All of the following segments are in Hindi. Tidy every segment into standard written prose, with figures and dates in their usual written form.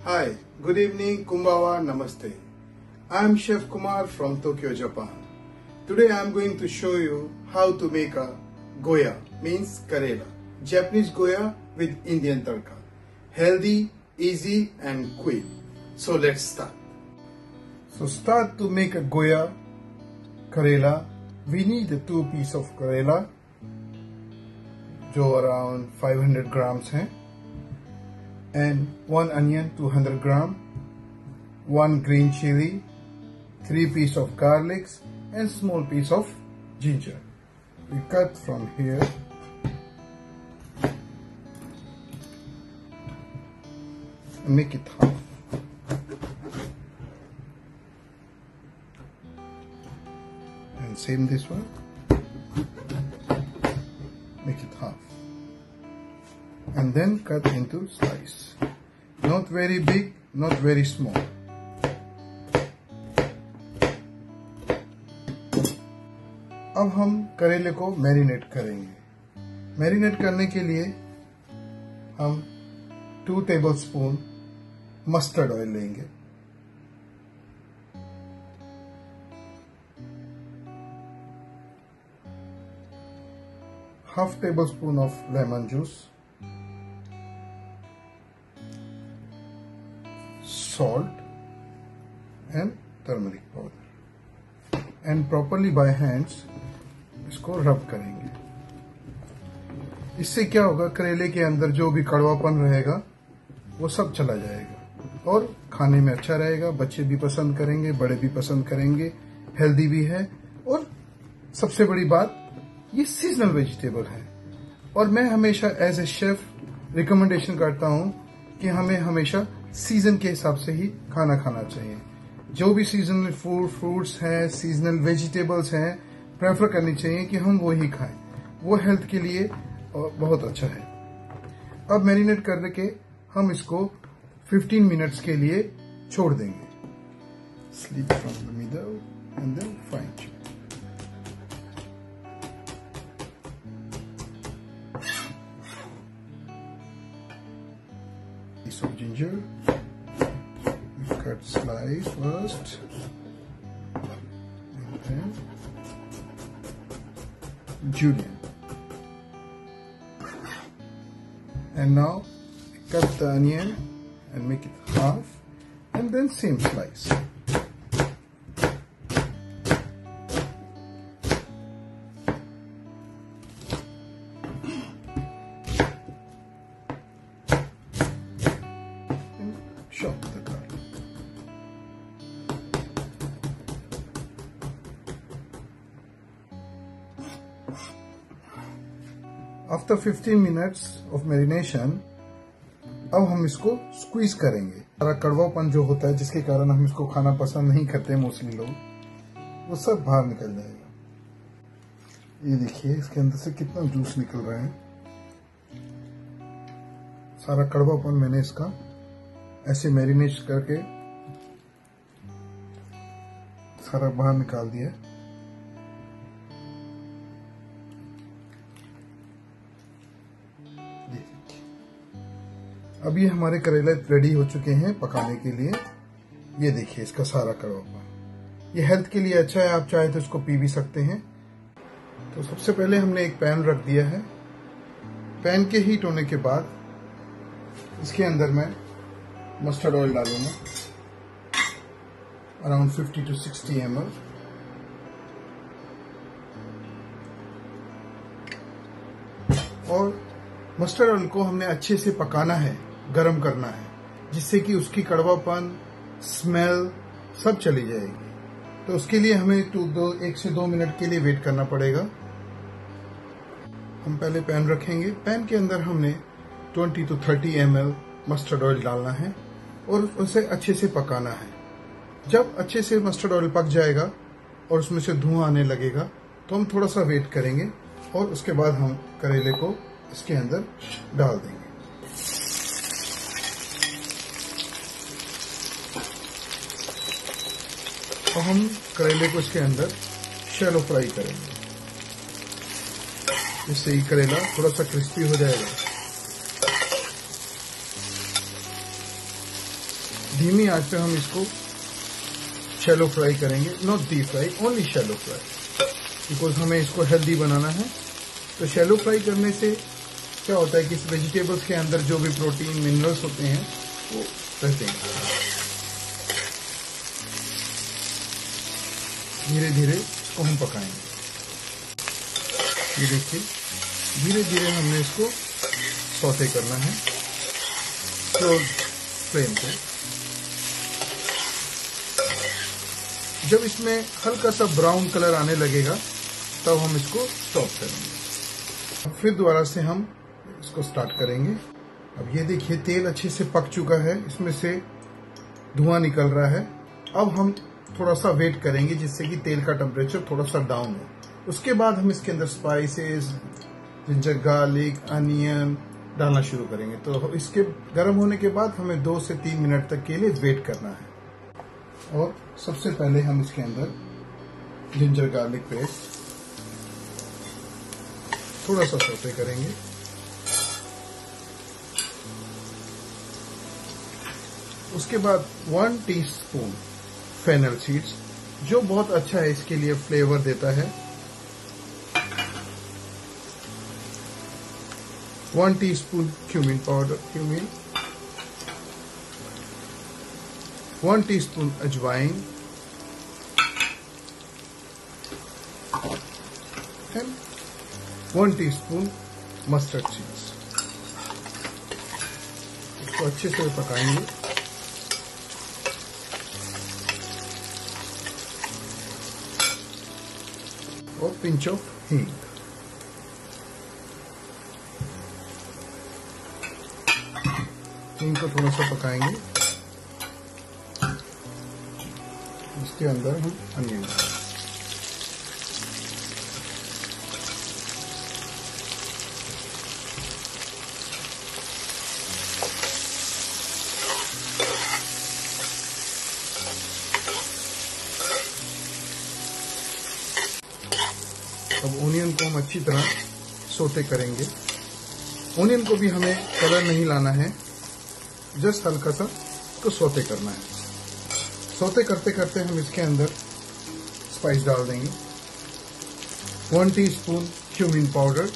Hi, good evening, Kumbawa, Namaste. I am Chef Kumar from Tokyo, Japan. Today I am going to show you how to make a Goya, means Karela. Japanese Goya with Indian Tadka. Healthy, easy and quick. So let's start. So start to make a Goya Karela. We need 2 pieces of Karela, जो around 500 grams है, and 1 onion 200 gram, 1 green chili, 3 pieces of garlic and small piece of ginger. We cut from here and make it half. And same this one, make it half. And then cut into slice. Not very big, not very small. अब हम करेले को मैरिनेट करेंगे। मैरिनेट करने के लिए हम 2 टेबलस्पून मस्टर्ड ऑयल लेंगे, ½ tablespoon of lemon juice, salt and turmeric powder, and properly by hands इसको रब करेंगे। इससे क्या होगा, करेले के अंदर जो भी कड़वापन रहेगा वो सब चला जाएगा और खाने में अच्छा रहेगा। बच्चे भी पसंद करेंगे, बड़े भी पसंद करेंगे, हेल्दी भी है। और सबसे बड़ी बात, ये सीजनल वेजिटेबल है और मैं हमेशा एज ए शेफ रिकमेंडेशन करता हूं कि हमें हमेशा सीजन के हिसाब से ही खाना खाना चाहिए। जो भी सीजनल फ्रूट्स हैं, सीजनल वेजिटेबल्स हैं, प्रेफर करनी चाहिए कि हम वो ही खाएं। वो हेल्थ के लिए बहुत अच्छा है। अब मैरिनेट करने के हम इसको 15 मिनट्स के लिए छोड़ देंगे। Slip from the middle and then fine chop. Piece of ginger, we cut slice first, and then julienne, and now cut the onion and make it half, and then same slice. Chop the garlic. After 15 minutes of marination, अब हम इसको स्क्वीज करेंगे। सारा कड़वापन जो होता है, जिसके कारण हम इसको खाना पसंद नहीं करते मोस्टली लोग, वो सब बाहर निकल जाएगा। ये देखिए इसके अंदर से कितना जूस निकल रहा है। सारा कड़वापन मैंने इसका ऐसे मैरिनेट करके सारा बाहर निकाल दिया। अब ये हमारे करेले रेडी हो चुके हैं पकाने के लिए। ये देखिए इसका सारा कड़वापन। ये हेल्थ के लिए अच्छा है, आप चाहे तो इसको पी भी सकते हैं। तो सबसे पहले हमने एक पैन रख दिया है। पैन के हीट होने के बाद इसके अंदर मैं मस्टर्ड ऑयल डालूंगा, अराउंड 50 to 60 ml। और मस्टर्ड ऑयल को हमने अच्छे से पकाना है, गरम करना है, जिससे कि उसकी कड़वापन, स्मेल सब चली जाएगी। तो उसके लिए हमें 1 से 2 मिनट के लिए वेट करना पड़ेगा। हम पहले पैन रखेंगे। पैन के अंदर हमने 20 to 30 ml मस्टर्ड ऑयल डालना है और उसे अच्छे से पकाना है। जब अच्छे से मस्टर्ड ऑयल पक जाएगा और उसमें से धुआं आने लगेगा तो हम थोड़ा सा वेट करेंगे और उसके बाद हम करेले को इसके अंदर डाल देंगे। और हम करेले को इसके अंदर शैलो फ्राई करेंगे, इससे ही करेला थोड़ा सा क्रिस्पी हो जाएगा। धीमी आंच पे हम इसको शैलो फ्राई करेंगे, not deep fry, only shallow fry, because हमें इसको हेल्दी बनाना है। तो शैलो फ्राई करने से क्या होता है कि इस वेजिटेबल्स के अंदर जो भी प्रोटीन मिनरल्स होते हैं वो रहते हैं। धीरे धीरे इसको हम पकाएंगे। ये देखिए, धीरे धीरे हमने इसको सौते करना है स्लो फ्लेम पे। जब इसमें हल्का सा ब्राउन कलर आने लगेगा तब हम इसको स्टॉप करेंगे। फिर दोबारा से हम इसको स्टार्ट करेंगे। अब ये देखिए तेल अच्छे से पक चुका है, इसमें से धुआं निकल रहा है। अब हम थोड़ा सा वेट करेंगे जिससे कि तेल का टेम्परेचर थोड़ा सा डाउन हो। उसके बाद हम इसके अंदर स्पाइसेस, जिंजर गार्लिक, अनियन डालना शुरू करेंगे। तो इसके गर्म होने के बाद हमें 2 से 3 मिनट तक के लिए वेट करना है। और सबसे पहले हम इसके अंदर जिंजर गार्लिक पेस्ट थोड़ा सा सौते करेंगे। उसके बाद 1 टीस्पून फेनल सीड्स, जो बहुत अच्छा है, इसके लिए फ्लेवर देता है। 1 teaspoon cumin powder, 1 teaspoon ajwain, and 1 teaspoon mustard seeds. इसको अच्छे से पकाएंगे। और पिंच ऑफ हींग। हींग को थोड़ा सा पकाएंगे। इसके अंदर हम अनियन, अब ओनियन को हम अच्छी तरह सोते करेंगे। ओनियन को भी हमें कलर नहीं लाना है, जस्ट हल्का सा इसको सोते करना है। सोते करते करते हम इसके अंदर स्पाइस डाल देंगे। 1 teaspoon cumin powder,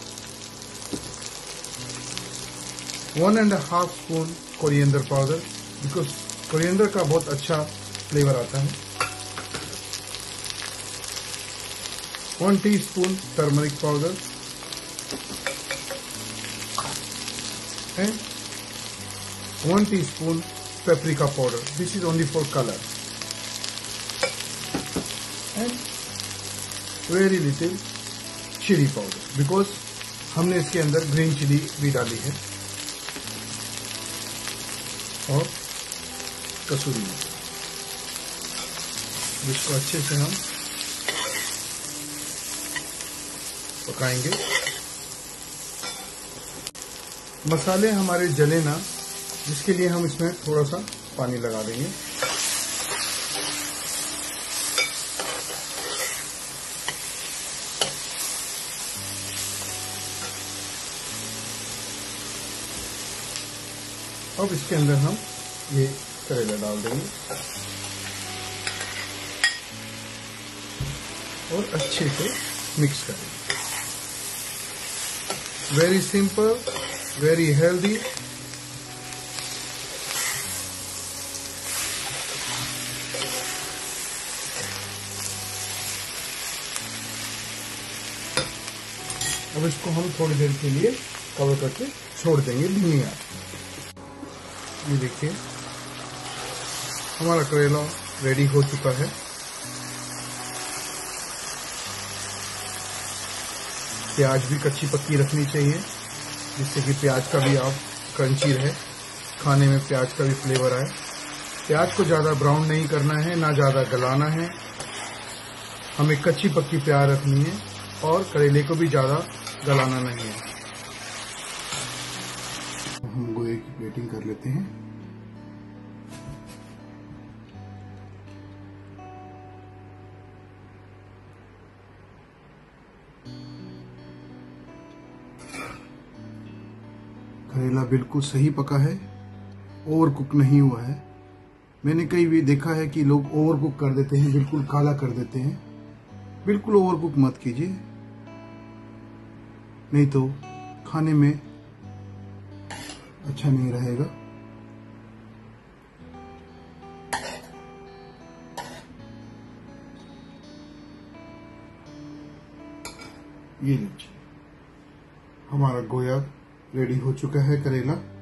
1.5 spoon coriander powder, because coriander का बहुत अच्छा फ्लेवर आता है। 1 teaspoon turmeric powder and 1 teaspoon paprika powder. This is only for color. And very little chili powder, because हमने इसके अंदर ग्रीन चिली भी डाली है। और कसूरी मेथी, जिसको अच्छे से हम पकाएंगे। मसाले हमारे जले ना, जिसके लिए हम इसमें थोड़ा सा पानी लगा देंगे। अब इसके अंदर हम ये करेला डाल देंगे और अच्छे से मिक्स करेंगे। Very simple, very healthy. अब इसको हम थोड़ी देर के लिए कवर करके छोड़ देंगे धीमी आंच। ये देखिए हमारा करेला रेडी हो चुका है। प्याज भी कच्ची पक्की रखनी चाहिए, जिससे कि प्याज का भी आप क्रंची रहे, खाने में प्याज का भी फ्लेवर आए। प्याज को ज़्यादा ब्राउन नहीं करना है, ना ज़्यादा गलाना है, हमें कच्ची पक्की प्याज रखनी है और करेले को भी ज़्यादा गलाना नहीं है। हम गोए की प्लेटिंग कर लेते हैं। करेला बिल्कुल सही पका है, ओवर कुक नहीं हुआ है। मैंने कई भी देखा है कि लोग ओवर कुक कर देते हैं, बिल्कुल काला कर देते हैं। बिल्कुल ओवर कुक मत कीजिए, नहीं तो खाने में अच्छा नहीं रहेगा। ये लीजिए, हमारा गोया रेडी हो चुका है, करेला।